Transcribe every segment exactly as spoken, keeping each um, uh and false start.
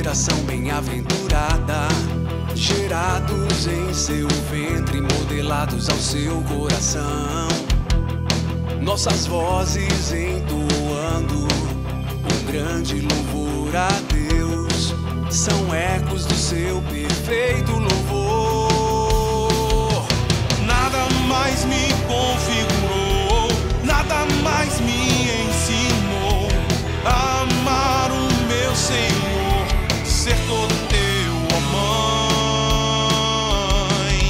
geração bem-aventurada, gerados em seu ventre, modelados ao seu coração. Nossas vozes entoando um grande louvor a Deus, são ecos do seu perfeito louvor. Nada mais me configurou, nada mais me ensinou a amar o meu Senhor, ser todo teu, ó Mãe.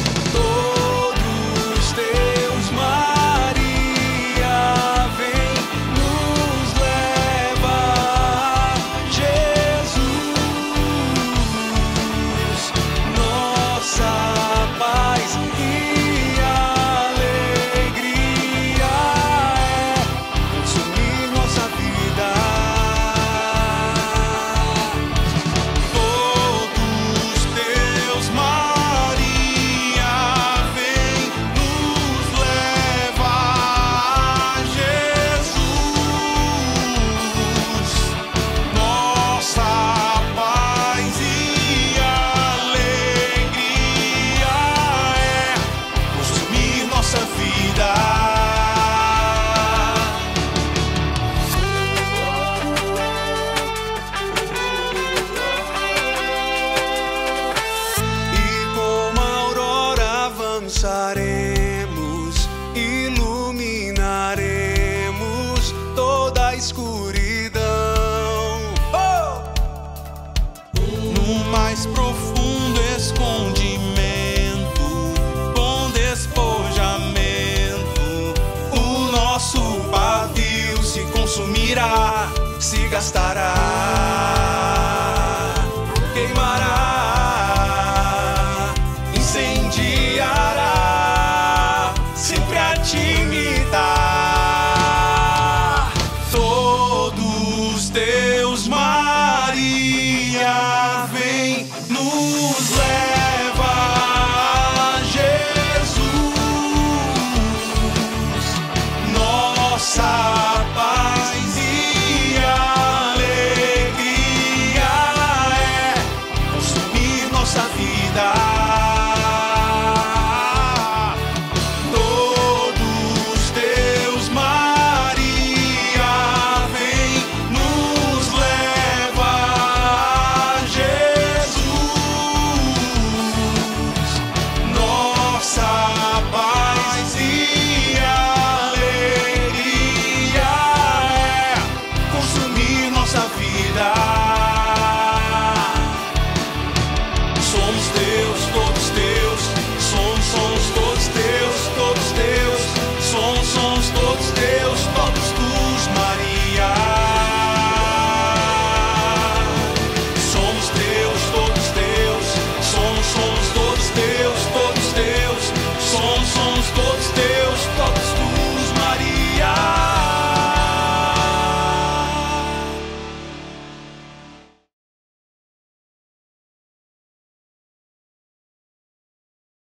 Todos teus, Maria, vem nos levar, Jesus, nossa paz e alegria é consumir nossa vida. Todos teus, Maria, vem nos levar, Jesus, nossa paz e alegria é consumir nossa vida. E como a aurora avançaremos, iluminaremos toda a escuridão. Oh! No mais profundo escondimento, com despojamento, o nosso pavio se consumirá, se gastará.